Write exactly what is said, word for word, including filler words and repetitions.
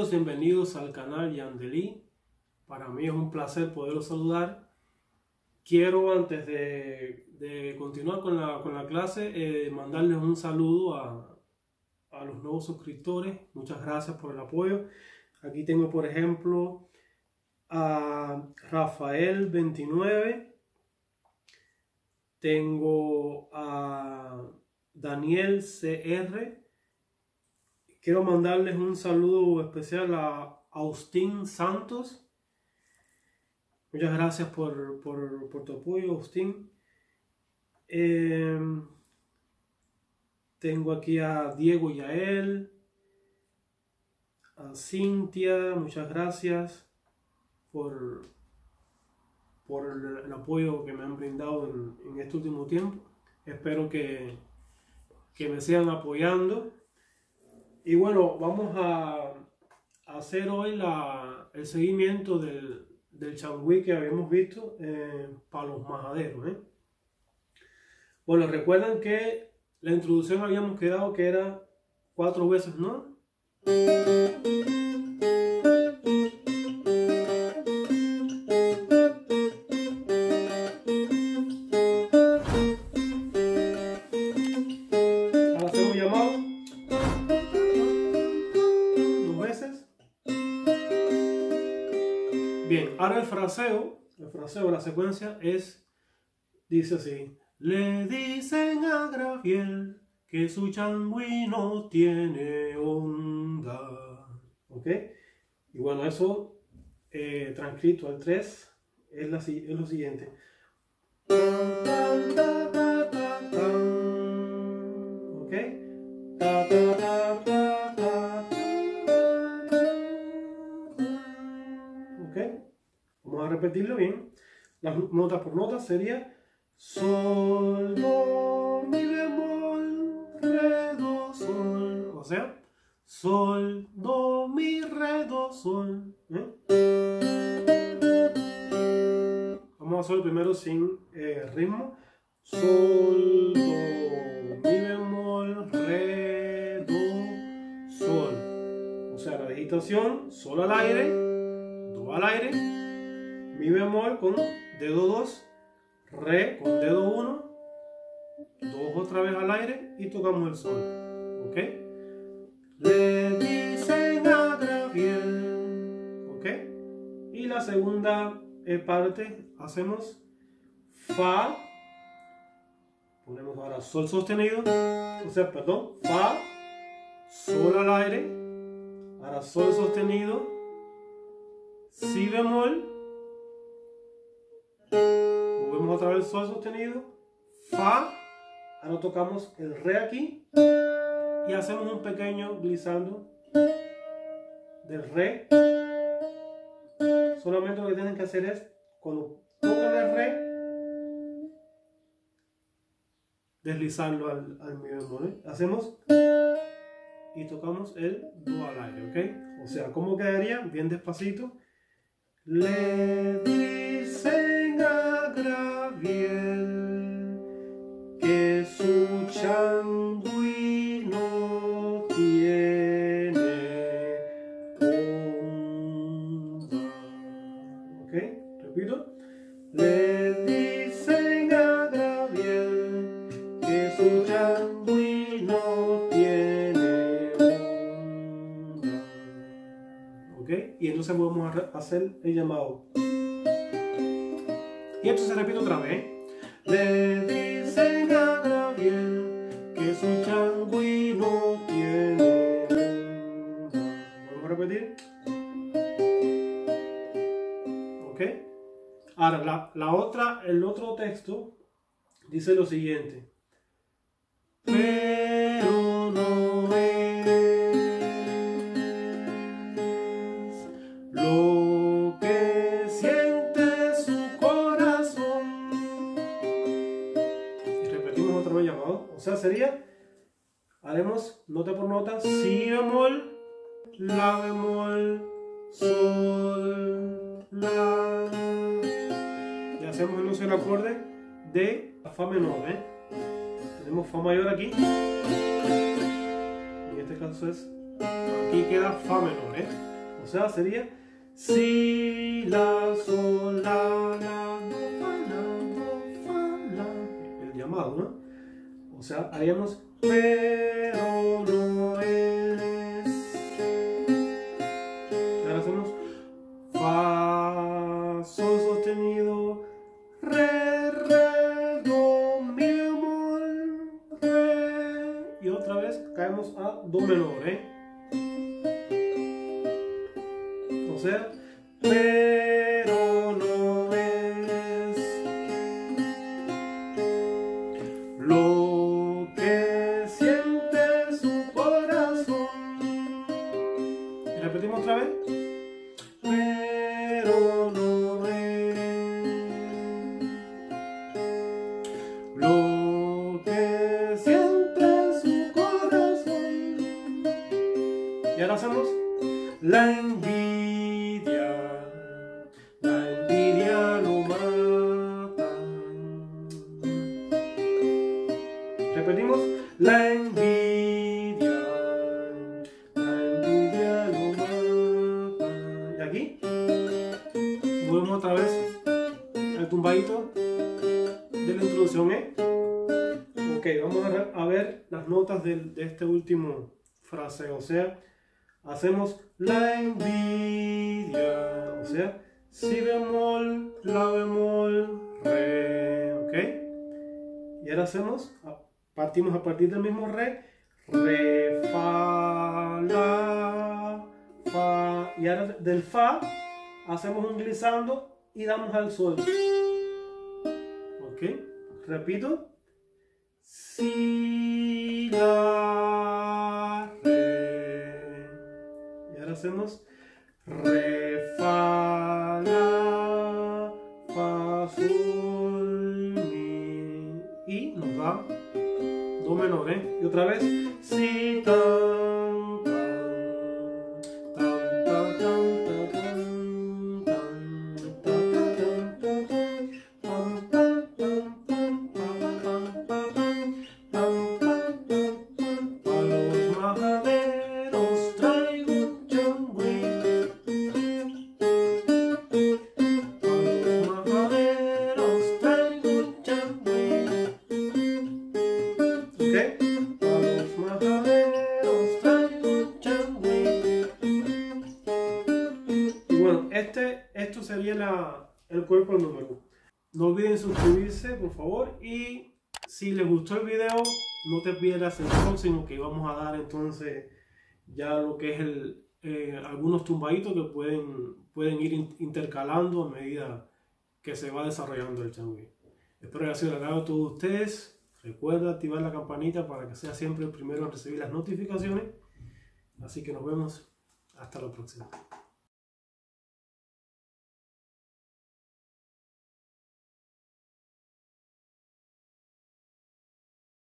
Bienvenidos, bienvenidos al canal Yandeli. Para mí es un placer poderlos saludar. Quiero, antes de, de continuar con la, con la clase, eh, mandarles un saludo a, a los nuevos suscriptores. Muchas gracias por el apoyo. Aquí tengo, por ejemplo, a Rafael veintinueve. Tengo a Daniel C R. Quiero mandarles un saludo especial a Austin Santos. Muchas gracias por, por, por tu apoyo, Austin. Eh, tengo aquí a Diego Yael, a Cintia. Muchas gracias por, por el, el apoyo que me han brindado en, en este último tiempo. Espero que, que me sigan apoyando. Y bueno, vamos a, a hacer hoy la, el seguimiento del, del changüí que habíamos visto eh, para los majaderos. ¿eh? Bueno, recuerdan que la introducción habíamos quedado que era cuatro veces, ¿no? Ahora hacemos llamado. Bien, ahora el fraseo, el fraseo, la secuencia es, dice así: le dicen a Grafiel que su changüí no tiene onda. ¿Ok? Y bueno, eso eh, transcrito al tres es, la, es lo siguiente. ¿Ok? Vamos a repetirlo bien. Las notas por notas sería sol, do, mi bemol, re, do, sol. O sea, sol, do, mi, re, do, sol. ¿Eh? Vamos a hacerlo primero sin eh, ritmo. Sol, do, mi bemol, re, do, sol. O sea, la digitación, sol al aire, do al aire, mi bemol con dedo dos, re con dedo uno, do otra vez al aire y tocamos el sol. ¿Ok? Le dicen a Grafiel. ¿Ok? Y la segunda eh, parte hacemos fa. Ponemos ahora sol sostenido. O sea, perdón, fa, sol al aire. Ahora sol sostenido, si bemol. Movemos otra vez sol sostenido, fa, ahora tocamos el re aquí y hacemos un pequeño glissando del re. Solamente lo que tienen que hacer es, cuando tocan el re, deslizarlo al, al mi bemol. ¿eh? Hacemos y tocamos el do al aire, ¿ok? O sea, ¿cómo quedaría? Bien despacito. Le dicen a Grafiel que su changüí no tiene onda. ¿Ok? Repito. Le dicen a Grafiel que su changüí no tiene onda. ¿Ok? Y entonces vamos a hacer el llamado. Y esto se repite otra vez. Le dicen a Grafiel que su changüí no tiene onda. Vamos a repetir. ¿Ok? Ahora, la, la otra, el otro texto dice lo siguiente. Pero no es lo que siente su corazón. Y repetimos otra vez llamado. O sea, sería, haremos nota por nota, si bemol, la bemol, sol, la. Y hacemos entonces el acorde de fa menor. ¿eh? Tenemos fa mayor aquí. En este caso es, aquí queda fa menor. ¿eh? O sea, sería si, la, sol, la, la, do, fa, la, do, fa, la. El llamado, ¿no? O sea, haríamos pero no es. Ahora hacemos fa, sol sostenido, re, re, do, mi bemol, re. Y otra vez caemos a do menor, ¿eh? O sea, pero no es lo que siente su corazón. Y repetimos otra vez. Pero no es lo que siente su corazón. Y ahora hacemos la envidia, la envidia lo mata. Repetimos, la envidia, la envidia lo mata. Y aquí, volvemos otra vez al tumbadito de la introducción, ¿eh? Ok, vamos a, a ver las notas de, de este último fraseo, o sea, hacemos la envidia, o sea, si bemol, la bemol, re, ¿ok? Y ahora hacemos, partimos a partir del mismo re, re, fa, la, fa, y ahora del fa hacemos un glissando y damos al sol, ¿ok? Repito, si, la, hacemos re, fa, la, fa, sol, mi y nos da do menor, ¿eh? Y otra vez si, tan, tan, tan, tan, tan, tan, tan, tan, tan, tan, tan, a los majaderos traigo. Este, esto sería la, el cuerpo del número. No olviden suscribirse, por favor, y si les gustó el video, no te pierdas el próximo, que vamos a dar entonces ya lo que es el, eh, algunos tumbaditos que pueden, pueden ir intercalando a medida que se va desarrollando el changüí. Espero que haya sido el agrado de todos ustedes. Recuerda activar la campanita para que sea siempre el primero en recibir las notificaciones. Así que nos vemos hasta la próxima.